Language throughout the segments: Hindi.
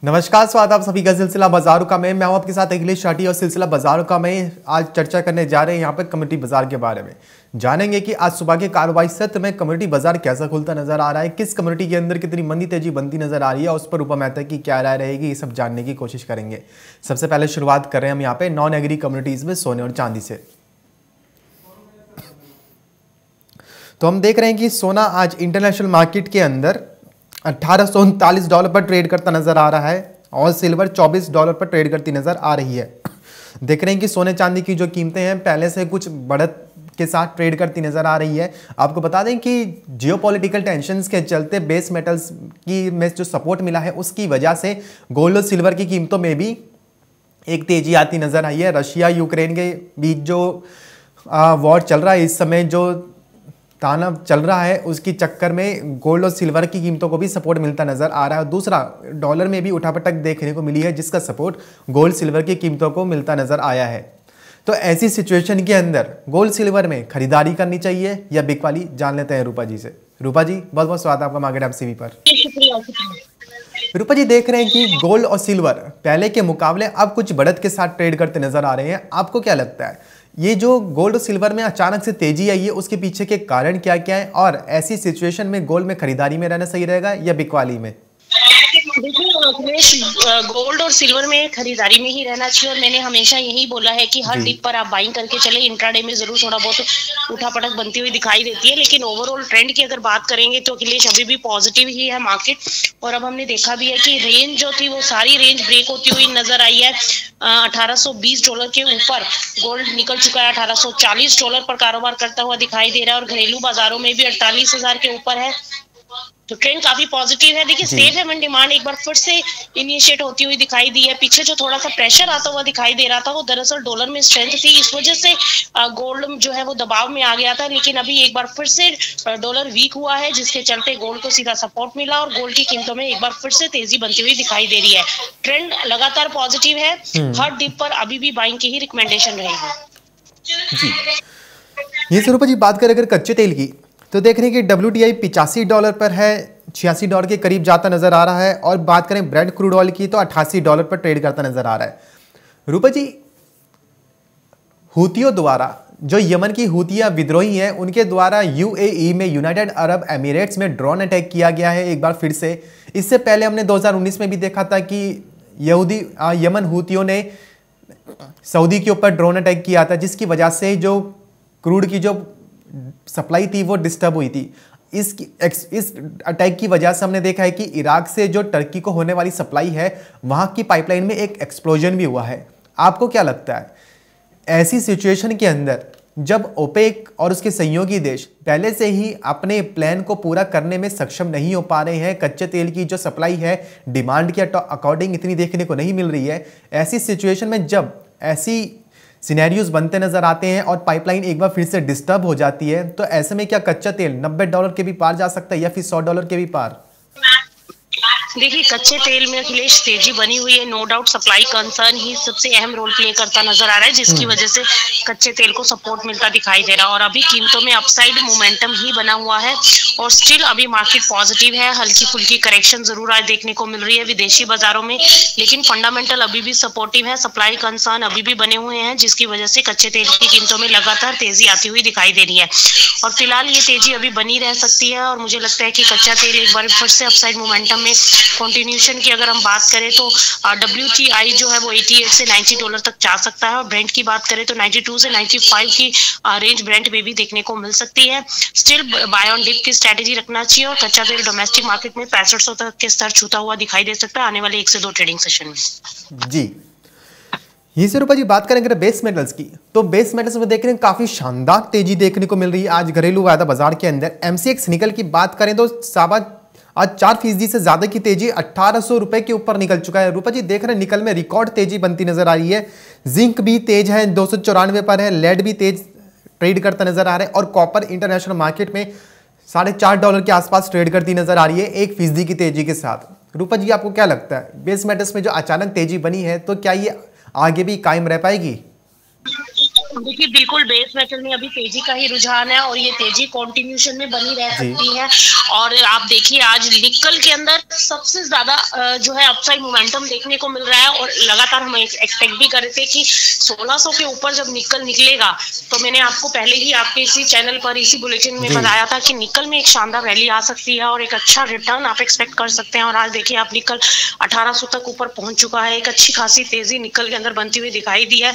नमस्कार, स्वागत आप सभी का सिलसिला बाजारों का। मैं हूं आपके साथ अखिलेश शाटी और सिलसिला बाजारों का मैं आज चर्चा करने जा रहे हैं यहाँ पे कम्युनिटी बाजार के बारे में। जानेंगे कि आज सुबह के कारोबारी सत्र में कम्युनिटी बाजार कैसा खुलता नजर आ रहा है, किस कम्युनिटी के अंदर कितनी मंदी तेजी बनती नजर आ रही है और उस पर रूपा मेहता की क्या राय रहेगी, ये सब जानने की कोशिश करेंगे। सबसे पहले शुरुआत कर रहे हैं हम यहाँ पे नॉन एग्री कम्युनिटीज में सोने और चांदी से। तो हम देख रहे हैं कि सोना आज इंटरनेशनल मार्केट के अंदर $1839 पर ट्रेड करता नजर आ रहा है और सिल्वर $24 पर ट्रेड करती नजर आ रही है। देख रहे हैं कि सोने चांदी की जो कीमतें हैं पहले से कुछ बढ़त के साथ ट्रेड करती नजर आ रही है। आपको बता दें कि जियोपॉलिटिकल टेंशंस के चलते बेस मेटल्स की में जो सपोर्ट मिला है उसकी वजह से गोल्ड और सिल्वर की कीमतों में भी एक तेजी आती नजर आई है। रशिया यूक्रेन के बीच जो वॉर चल रहा है, इस समय जो ताना चल रहा है, उसकी चक्कर में गोल्ड और सिल्वर की कीमतों को भी सपोर्ट मिलता नजर आ रहा है। दूसरा, डॉलर में भी उठापटक देखने को मिली है जिसका सपोर्ट गोल्ड सिल्वर की कीमतों को मिलता नजर आया है। तो ऐसी सिचुएशन के अंदर गोल्ड सिल्वर में खरीदारी करनी चाहिए या बिकवाली, जान लेते हैं रूपा जी से। रूपा जी, बहुत बहुत स्वागत है आपका मार्केट एमसीवी पर। रूपा जी, देख रहे हैं कि गोल्ड और सिल्वर पहले के मुकाबले अब कुछ बढ़त के साथ ट्रेड करते नजर आ रहे हैं। आपको क्या लगता है ये जो गोल्ड और सिल्वर में अचानक से तेजी आई है उसके पीछे के कारण क्या क्या है, और ऐसी सिचुएशन में गोल्ड में खरीदारी में रहना सही रहेगा या बिकवाली में? गोल्ड और सिल्वर में खरीदारी में ही रहना चाहिए और मैंने हमेशा यही बोला है कि हर डिप पर आप बाइंग करके चले। इंट्राडे में जरूर थोड़ा बहुत उठापटक बनती हुई दिखाई देती है, लेकिन ओवरऑल ट्रेंड की अगर बात करेंगे तो अखिलेश अभी भी पॉजिटिव ही है मार्केट। और अब हमने देखा भी है कि रेंज जो थी वो सारी रेंज ब्रेक होती हुई नजर आई है। $1820 के ऊपर गोल्ड निकल चुका है, $1840 पर कारोबार करता हुआ दिखाई दे रहा है और घरेलू बाजारों में भी 48,000 के ऊपर है। तो ट्रेंड काफी पॉजिटिव है। देखिए, सेफ हेवन डिमांड एक बार फिर से इनिशिएट होती हुई दिखाई दी है। पीछे जो थोड़ा सा प्रेशर आता हुआ दिखाई दे रहा था वो दरअसल डॉलर में स्ट्रेंथ थी, इस वजह से गोल्ड जो है वो दबाव में आ गया था। लेकिन अभी एक बार फिर से डॉलर वीक हुआ है जिसके चलते गोल्ड को सीधा सपोर्ट मिला और गोल्ड की कीमतों में एक बार फिर से तेजी बनती हुई दिखाई दे रही है। ट्रेंड लगातार पॉजिटिव है। हर डिप पर अभी भी बाइंग की ही रिकमेंडेशन रहेगी। ये रूपा जी, बात करें अगर कच्चे तेल की तो देख रहे हैं कि WTI $85 पर है, $86 के करीब जाता नजर आ रहा है। और बात करें ब्रेंट क्रूड ऑयल की तो $88 पर ट्रेड करता नजर आ रहा है। रूपा जी, हूतियों द्वारा जो यमन की हूतियां विद्रोही हैं उनके द्वारा UAE में, यूनाइटेड अरब एमिरेट्स में ड्रोन अटैक किया गया है एक बार फिर से। इससे पहले हमने 2019 में भी देखा था कि यमन हूतियों ने सऊदी के ऊपर ड्रोन अटैक किया था जिसकी वजह से जो क्रूड की जो सप्लाई थी वो डिस्टर्ब हुई थी। इस अटैक की वजह से हमने देखा है कि इराक से जो टर्की को होने वाली सप्लाई है वहां की पाइपलाइन में एक एक्सप्लोजन भी हुआ है। आपको क्या लगता है ऐसी सिचुएशन के अंदर जब ओपेक और उसके सहयोगी देश पहले से ही अपने प्लान को पूरा करने में सक्षम नहीं हो पा रहे हैं, कच्चे तेल की जो सप्लाई है डिमांड के अकॉर्डिंग इतनी देखने को नहीं मिल रही है, ऐसी सिचुएशन में जब ऐसी सिनेरियोज बनते नजर आते हैं और पाइपलाइन एक बार फिर से डिस्टर्ब हो जाती है, तो ऐसे में क्या कच्चा तेल $90 के भी पार जा सकता है या फिर $100 के भी पार? देखिए, कच्चे तेल में अखिलेश तेजी बनी हुई है। नो डाउट सप्लाई कंसर्न ही सबसे अहम रोल प्ले करता नजर आ रहा है जिसकी वजह से कच्चे तेल को सपोर्ट मिलता दिखाई दे रहा है और अभी कीमतों में अपसाइड मोमेंटम ही बना हुआ है और स्टिल अभी मार्केट पॉजिटिव है। हल्की फुल्की करेक्शन जरूर आज देखने को मिल रही है विदेशी बाजारों में, लेकिन फंडामेंटल अभी भी सपोर्टिव है। सप्लाई कंसर्न अभी भी बने हुए हैं जिसकी वजह से कच्चे तेल की कीमतों में लगातार तेजी आती हुई दिखाई दे रही है और फिलहाल ये तेजी अभी बनी रह सकती है। और मुझे लगता है कि कच्चा तेल एक बार फिर से अपसाइड मोमेंटम में कंटिन्यूशन की अगर हम बात करें तो WTI जो है वो $88 से $90 तक जा सकता है और ब्रेंट की बात करें तो 92 से 95 की रेंज ब्रेंट में भी देखने को मिल सकती है। स्टिल बाय ऑन डिप की स्ट्रेटेजी रखना चाहिए और कच्चा तेल डोमेस्टिक मार्केट में 6500 तक के स्तर छूता हुआ दिखाई दे सकता है आने वाले 1 से 2 ट्रेडिंग सेशन में। जी, यही से रूपा जी, बात करेंगे बेस मेटल्स की तो बेस मेटल्स में देख रहे हैं काफी शानदार तेजी देखने को मिल रही है आज घरेलू वायदा बाजार के अंदर। MCX निकल की बात करें तो आज 4% से ज्यादा की तेजी $1800 के ऊपर निकल चुका है। रूपा जी, देख रहे हैं निकल में रिकॉर्ड तेजी बनती नजर आ रही है। जिंक भी तेज है, 294 पर है। लेड भी तेज ट्रेड करता नजर आ रहा है और कॉपर इंटरनेशनल मार्केट में $4.5 के आसपास ट्रेड करती नजर आ रही है 1% की तेजी के साथ। रूपा जी, आपको क्या लगता है बेस मेटल्स में जो अचानक तेजी बनी है तो क्या ये आगे भी कायम रह पाएगी? देखिए बिल्कुल बेस मेटल में अभी तेजी का ही रुझान है और ये तेजी कंटिन्यूशन में बनी रह सकती है। और आप देखिए आज निकल के अंदर सबसे ज्यादा जो है अपसाइड मोमेंटम देखने को मिल रहा है और लगातार हम एक्सपेक्ट भी कर रहे थे कि 1600 के ऊपर जब निकल निकलेगा, तो मैंने आपको पहले ही आपके इसी चैनल पर इसी बुलेटिन में बताया था कि निकल में एक शानदार रैली आ सकती है और एक अच्छा रिटर्न आप एक्सपेक्ट कर सकते हैं। और आज देखिए आप निकल 1800 तक ऊपर पहुंच चुका है, एक अच्छी खासी तेजी निकल के अंदर बनती हुई दिखाई दी है।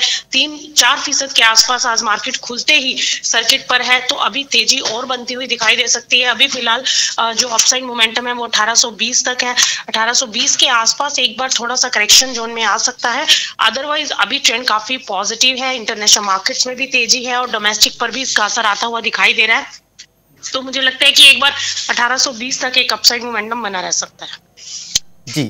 3-4% के आसपास आज मार्केट खुलते ही सर्किट पर है, तो अभी तेजी और बनती हुई दिखाई दे सकती है। अभी फिलहाल जो अपसाइड मोमेंटम है वो 1820 तक है। 1820 के आसपास एक बार थोड़ा सा करेक्शन जोन में आ सकता है, अदरवाइज अभी ट्रेंड काफी पॉजिटिव है। इंटरनेशनल मार्केट्स में भी तेजी है और डोमेस्टिक पर भी इसका असर आता हुआ दिखाई दे रहा है। तो मुझे लगता है कि एक बार 1820 तक एक अपसाइड मोमेंटम बना रह सकता है। जी,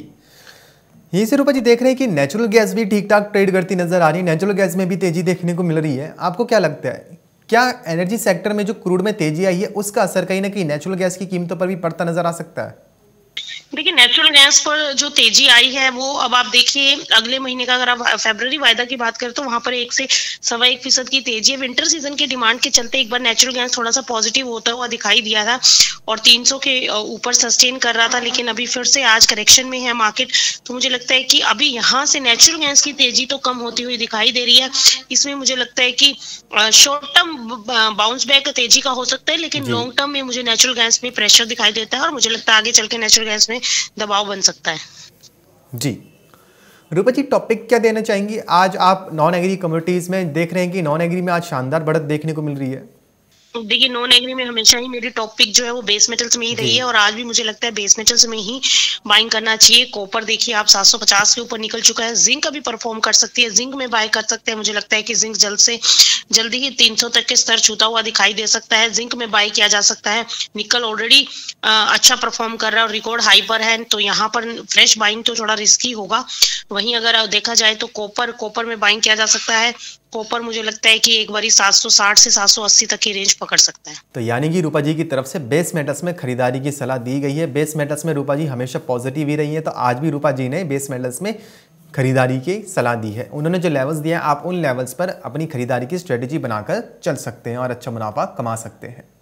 यही से रूपा जी देख रहे हैं कि नेचुरल गैस भी ठीक ठाक ट्रेड करती नजर आ रही है, नेचुरल गैस में भी तेजी देखने को मिल रही है। आपको क्या लगता है, क्या एनर्जी सेक्टर में जो क्रूड में तेजी आई है उसका असर कहीं ना कहीं नेचुरल गैस की कीमतों पर भी पड़ता नजर आ सकता है? देखिए नेचुरल गैस पर जो तेजी आई है वो अब आप देखिए अगले महीने का अगर आप फरवरी वायदा की बात करें तो वहां पर 1 से 1.25% की तेजी है। विंटर सीजन की डिमांड के चलते एक बार नेचुरल गैस थोड़ा सा पॉजिटिव होता हुआ दिखाई दिया था और 300 के ऊपर सस्टेन कर रहा था, लेकिन अभी फिर से आज करेक्शन में है मार्केट। तो मुझे लगता है कि अभी यहाँ से नेचुरल गैस की तेजी तो कम होती हुई दिखाई दे रही है। इसमें मुझे लगता है कि शॉर्ट टर्म बाउंस बैक तेजी का हो सकता है, लेकिन लॉन्ग टर्म में मुझे नेचुरल गैस में प्रेशर दिखाई देता है और मुझे लगता है आगे चल के नेचुरल गैस में दबाव बन सकता है। जी रूपा जी, टॉपिक क्या देना चाहेंगी? आज आप नॉन एग्री कम्युनिटीज में देख रहे हैं कि नॉन एग्री में आज शानदार बढ़त देखने को मिल रही है। देखिए नॉन एग्री में हमेशा ही मेरी टॉपिक जो है वो बेस मेटल्स में ही रही है और आज भी मुझे लगता है बेस मेटल्स में ही बाइंग करना चाहिए। कॉपर देखिए आप 750 के ऊपर निकल चुका है, जिंक अभी परफॉर्म कर सकती है, जिंक में बाय कर सकते हैं। मुझे लगता है कि जिंक जल्दी ही 300 तक के स्तर छूता हुआ दिखाई दे सकता है, जिंक में बाय किया जा सकता है। निकल ऑलरेडी अच्छा परफॉर्म कर रहा है और रिकॉर्ड हाई पर है, तो यहाँ पर फ्रेश बाइंग तो थोड़ा रिस्की होगा। वहीं अगर देखा जाए तो कॉपर में बाइंग किया जा सकता है। कॉपर मुझे लगता है कि एक बारी 760 से 780 तक की रेंज पकड़ सकता है। तो यानी कि रूपा जी की तरफ से बेस मेटल्स में खरीदारी की सलाह दी गई है। बेस मेटल्स में रूपा जी हमेशा पॉजिटिव ही रही है, तो आज भी रूपा जी ने बेस मेटल्स में खरीदारी की सलाह दी है। उन्होंने जो लेवल्स दिए हैं आप उन लेवल्स पर अपनी खरीदारी की स्ट्रेटेजी बनाकर चल सकते हैं और अच्छा मुनाफा कमा सकते हैं।